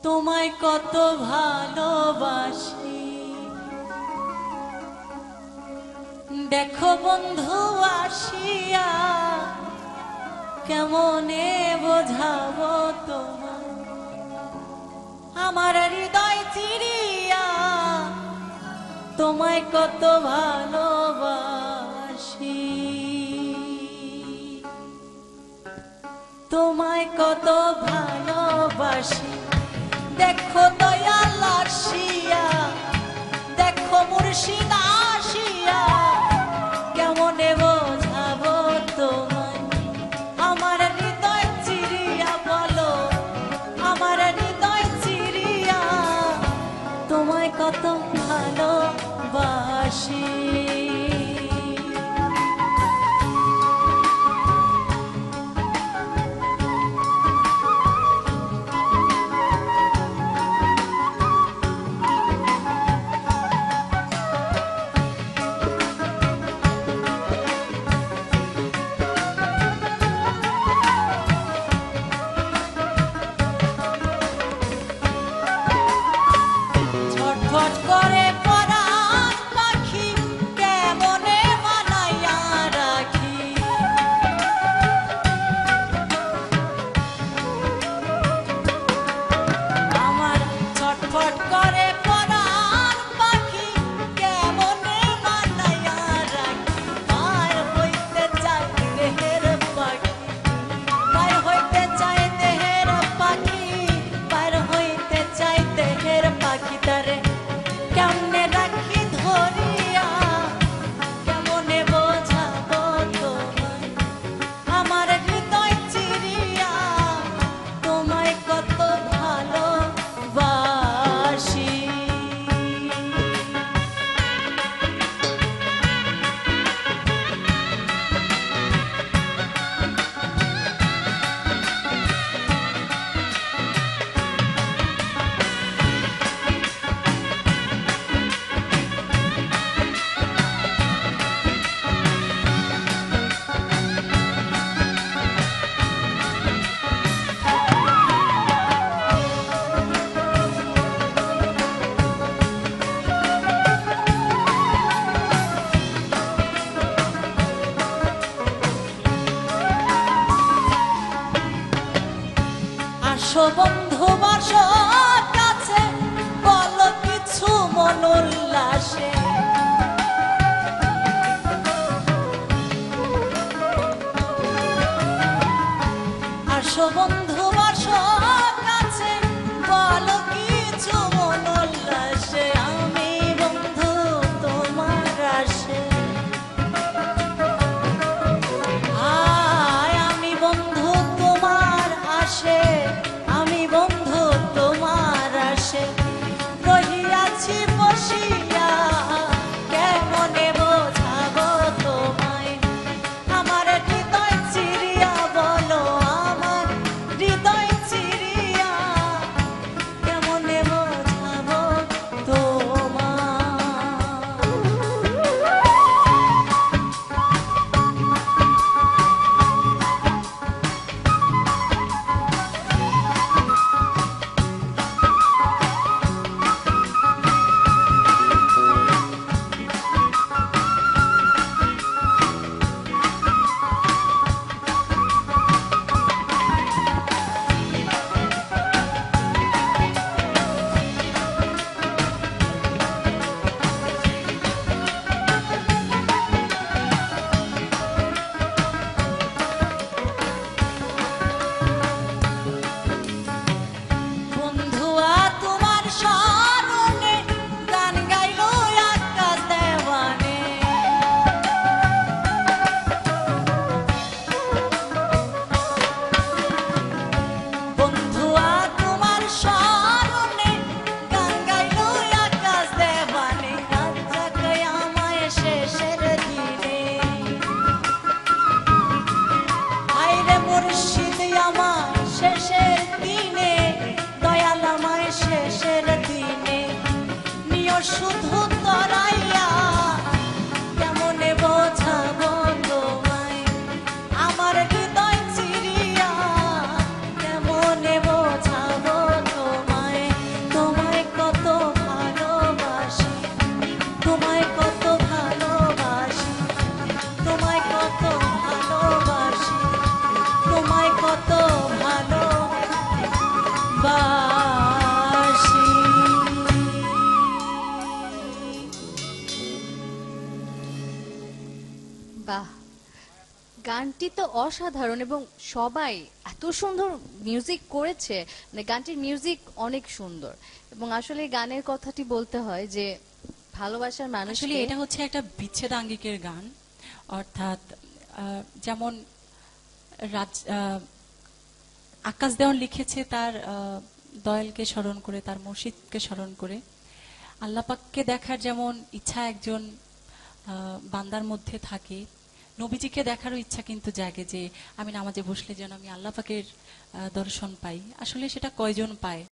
তোমায় কত ভালোবাসি। দেখো বন্ধু আসিয়া কেমনে বোঝাবো তোমায়, আমার হৃদয় চিরিয়া তোমায় কত ভালোবাসি। তোমায় কত ভালোবাসি। দেখো দয়াল আসিয়া, দেখো মুর্শিদ আসিয়া কেমনে বোঝাবো তোমায়, আমার হৃদয় চিরিয়া বলো, আমার হৃদয় চিরিয়া তোমায় কত ভালোবাসি। ছটফট করে পরাণ পাখি কেমনে মানাইয়া রাখি, আমার ছটফট করে পরাণ পাখি কেমনে মানাইয়া রাখি। পার হইতে চাই দেহের পাখি, পার হইতে চাই দেহের পাখি, পার হইতে চাই দেহের পাখি, তারে কেমনে রাখি ধরিয়া, কেমনে বোঝাবো তোমায়, আমার হৃদয় চিরিয়া তোমায় কত ভালোবাসি। আসো বন্ধু বসো কাছে, বলো কিছু মন উল্লাসে, আসো বন্ধু বসো কাছে, বলো কিছু মন উল্লাসে, আমি বন্ধু তোমার আসে, আয় আমি বন্ধু তোমার আসে, আমি বন্ধু তোমার আসে, রহিয়াছি বসিয়া গানটি তো অসাধারণ এবং সবাই এত সুন্দর মিউজিক করেছে, মানে গানটির মিউজিক অনেক সুন্দর। এবং আসলে গানের কথাটি বলতে হয় যে ভালোবাসার মানুষ আসলে এটা হচ্ছে একটা বিচ্ছেদাঙ্গিকের গান। অর্থাৎ যেমন আকাশ দেওয়ান লিখেছে তার দয়ালকে স্মরণ করে, তার মুর্শিদকে স্মরণ করে। আল্লাহ পাককে দেখার যেমন ইচ্ছা একজন বান্দার মধ্যে থাকে, নবীজিকে দেখারও ইচ্ছা কিন্তু জাগে যে আমি নামাজে বসলে যেন আমি আল্লাহ পাকের দর্শন পাই। আসলে সেটা কয়জন পায়?